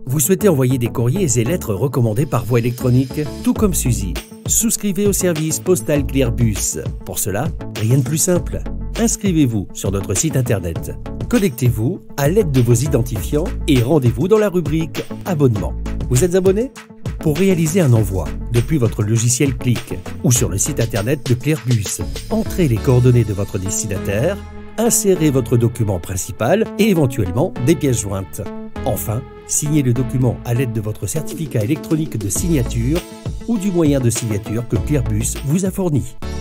Vous souhaitez envoyer des courriers et lettres recommandés par voie électronique, tout comme Suzy. Souscrivez au service postal Clearbus. Pour cela, rien de plus simple. Inscrivez-vous sur notre site internet. Connectez-vous à l'aide de vos identifiants et rendez-vous dans la rubrique Abonnement. Vous êtes abonné? Pour réaliser un envoi depuis votre logiciel Click ou sur le site internet de Clearbus, entrez les coordonnées de votre destinataire, insérez votre document principal et éventuellement des pièces jointes. Enfin, signez le document à l'aide de votre certificat électronique de signature ou du moyen de signature que Clearbus vous a fourni.